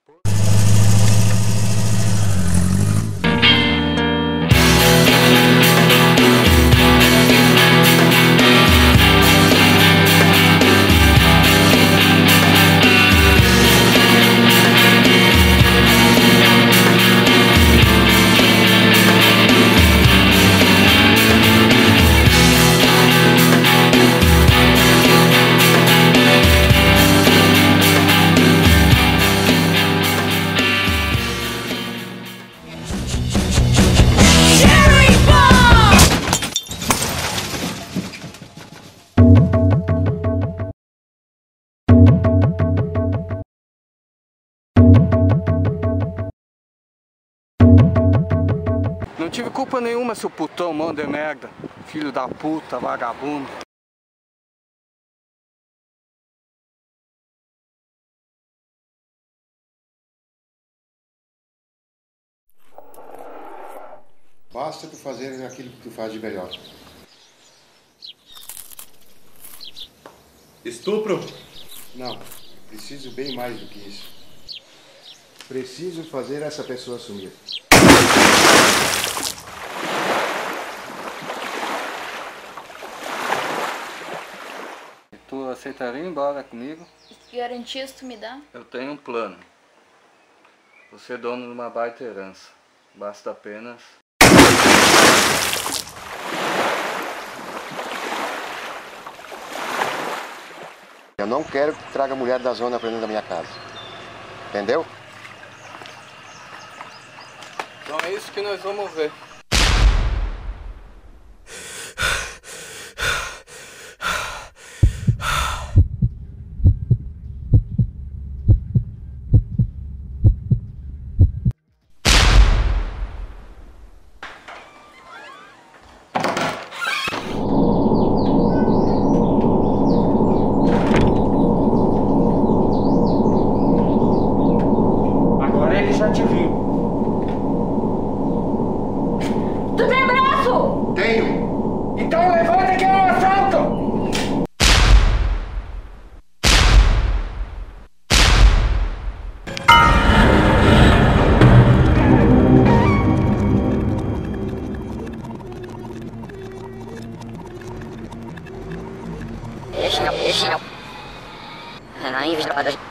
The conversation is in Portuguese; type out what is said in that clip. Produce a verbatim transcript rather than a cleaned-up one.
Não tive culpa nenhuma, seu putão, mão de merda. Filho da puta, vagabundo. Basta tu fazeres aquilo que tu faz de melhor. Estupro? Não, preciso bem mais do que isso. Preciso fazer essa pessoa sumir. Tu aceitaria ir embora comigo? Que garantias tu me dá? Eu tenho um plano. Você é dono de uma baita herança. Basta apenas... Eu não quero que traga a mulher da zona pra dentro da minha casa. Entendeu? Então é isso que nós vamos ver. Agora ele já te viu. Tu tem braço! Tenho! Então levanta que é um assalto! Esse não, esse não. Não, em vez de